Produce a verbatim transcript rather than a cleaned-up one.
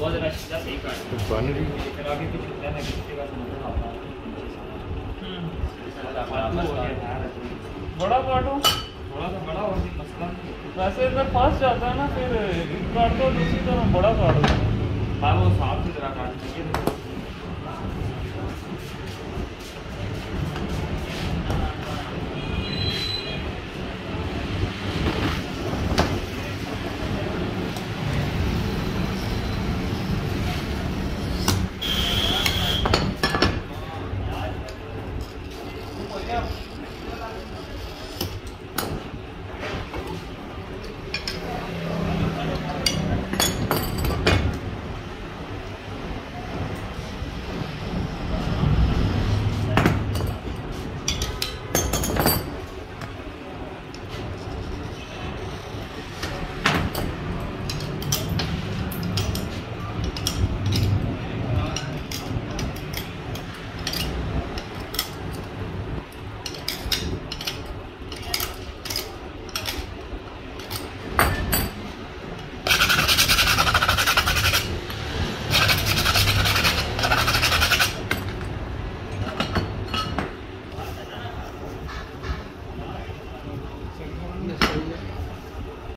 बहुत रश था सही काट बन रही फिर आगे कुछ होता है ना किसी का समझ ना आता हम्म बड़ा काटो थोड़ा सा बड़ा और भी मसला वैसे इधर फंस जाता है ना फिर काट दो दूसरी तरफ बड़ा काट दो हाँ वो साफ सुथरा काट दीजिए